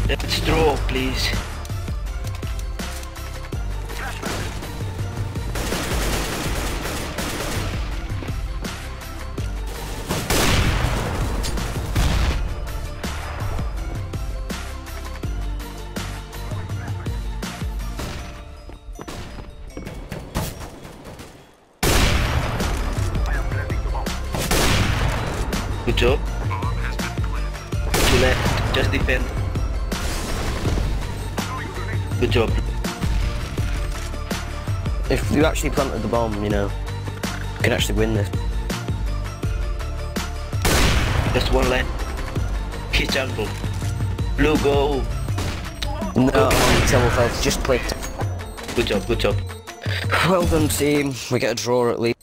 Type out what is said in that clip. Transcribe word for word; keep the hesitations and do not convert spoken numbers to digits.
Let's draw, please. Good job. To left, just defend. Good job. If you actually planted the bomb, you know, you can actually win this. Just one line. Hit jungle. Blue, go. No, Timberfeld just clicked. Good job, good job. Well done, team. We get a draw at least.